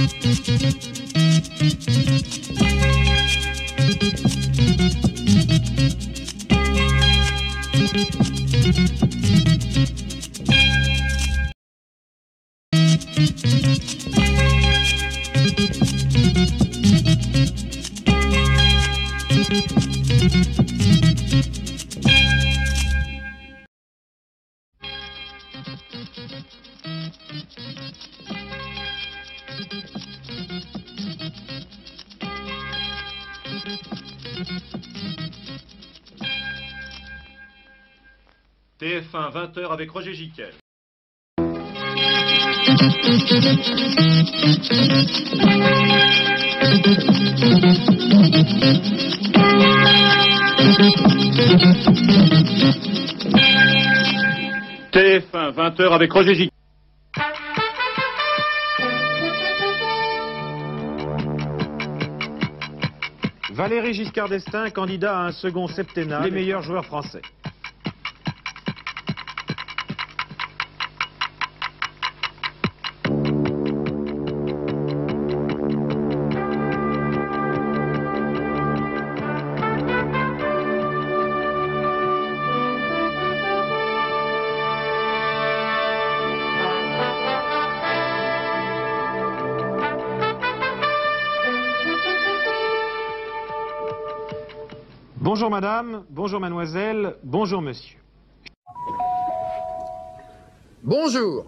TF1, 20h avec Roger Giquel. TF1, 20h avec Roger Giquel. Valéry Giscard d'Estaing, candidat à un second septennat, les meilleurs joueurs français. Bonjour madame, bonjour mademoiselle, bonjour monsieur. Bonjour.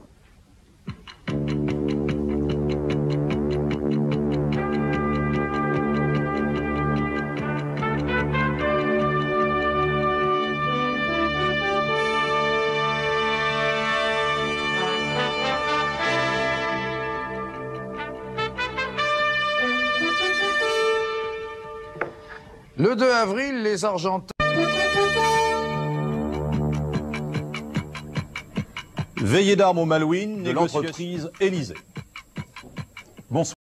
Le 2 avril, les Argentins... Veillée d'armes au Malouine de l'entreprise Élysée. Bonsoir.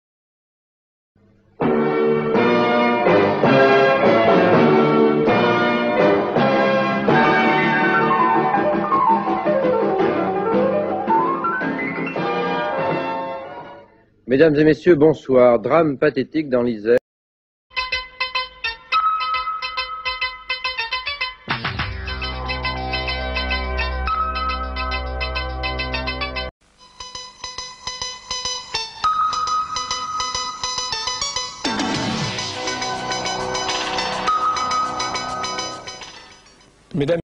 Mesdames et messieurs, bonsoir. Drame pathétique dans l'Isère. Mesdames,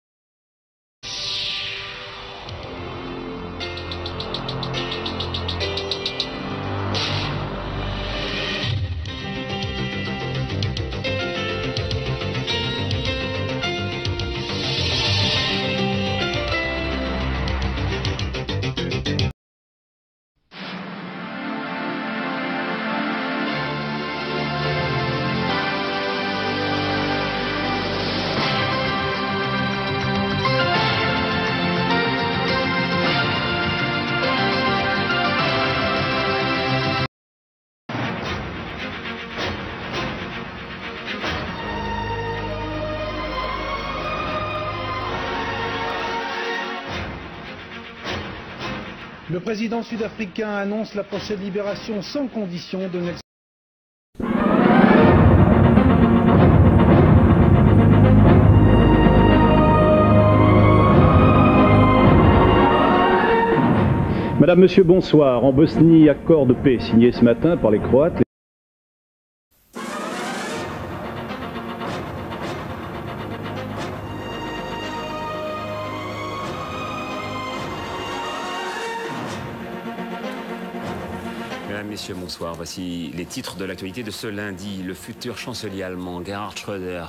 le président sud-africain annonce la prochaine libération sans condition de Nelson. Madame, Monsieur, bonsoir. En Bosnie, accord de paix signé ce matin par les Croates. Mesdames, Messieurs, bonsoir. Voici les titres de l'actualité de ce lundi. Le futur chancelier allemand Gerhard Schröder.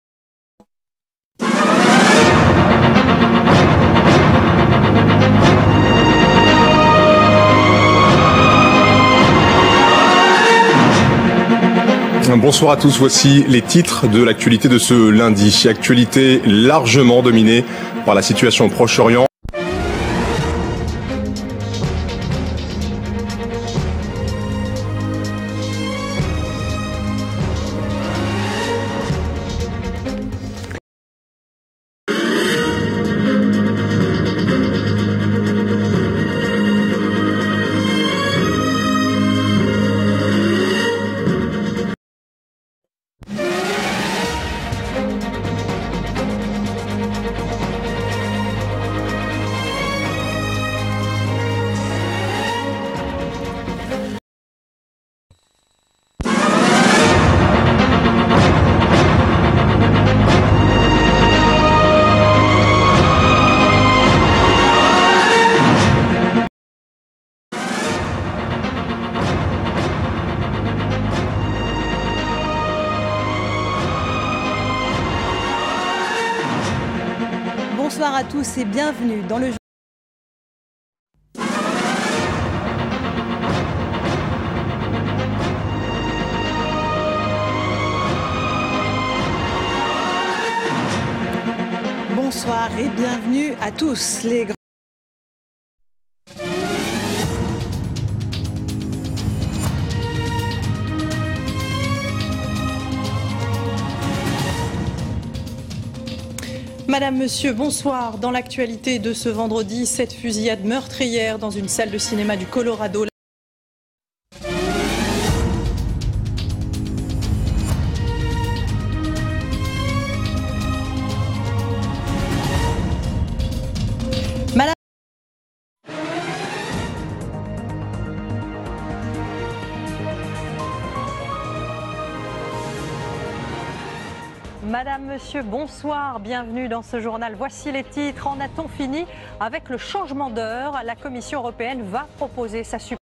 Bonsoir à tous, voici les titres de l'actualité de ce lundi. Actualité largement dominée par la situation au Proche-Orient. Bonsoir à tous et bienvenue dans le Bonsoir et bienvenue à tous. Madame, Monsieur, bonsoir. Dans l'actualité de ce vendredi, cette fusillade meurtrière dans une salle de cinéma du Colorado. Madame, Monsieur, bonsoir, bienvenue dans ce journal. Voici les titres. En a-t-on fini avec le changement d'heure? La Commission européenne va proposer sa suppression.